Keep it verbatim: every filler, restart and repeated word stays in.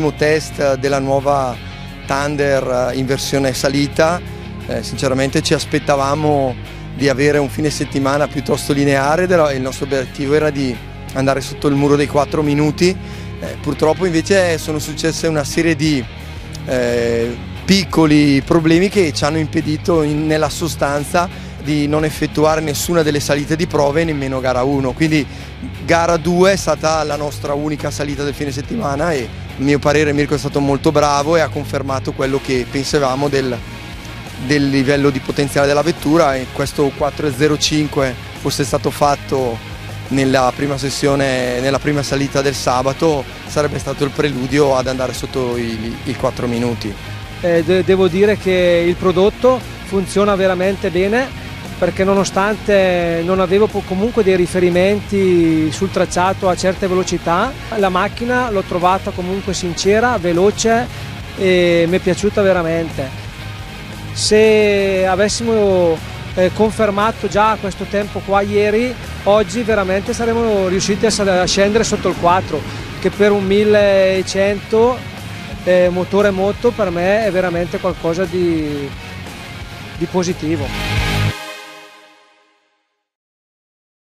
primo test della nuova Thunder in versione salita. Eh, sinceramente ci aspettavamo di avere un fine settimana piuttosto lineare, il nostro obiettivo era di andare sotto il muro dei quattro minuti. Eh, purtroppo invece sono successe una serie di eh, piccoli problemi che ci hanno impedito in, nella sostanza di non effettuare nessuna delle salite di prove, nemmeno gara uno. Quindi gara due è stata la nostra unica salita del fine settimana e a mio parere Mirko è stato molto bravo e ha confermato quello che pensavamo del, del livello di potenziale della vettura, e questo quattro virgola zero cinque fosse stato fatto nella prima sessione, nella prima salita del sabato, sarebbe stato il preludio ad andare sotto i, i quattro minuti. Eh, de devo dire che il prodotto funziona veramente bene, perché nonostante non avevo comunque dei riferimenti sul tracciato a certe velocità, la macchina l'ho trovata comunque sincera, veloce e mi è piaciuta veramente. Se avessimo eh, confermato già questo tempo qua ieri, oggi veramente saremmo riusciti a, a scendere sotto il quattro, che per un millecento eh, motore moto per me è veramente qualcosa di, di positivo.